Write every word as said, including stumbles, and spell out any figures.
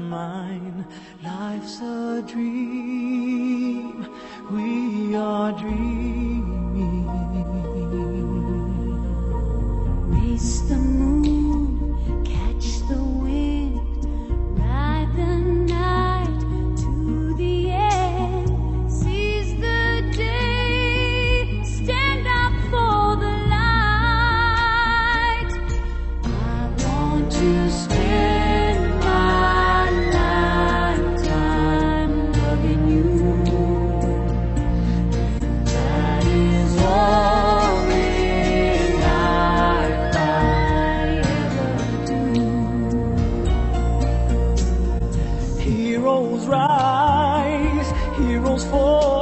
mine. Life's a dream, we are dreaming. Race the moon, catch the wind, ride the night to the end, seize the day, stand up for the light. I want to spend my lifetime loving you. That is all in life I ever do. Heroes rise, heroes fall.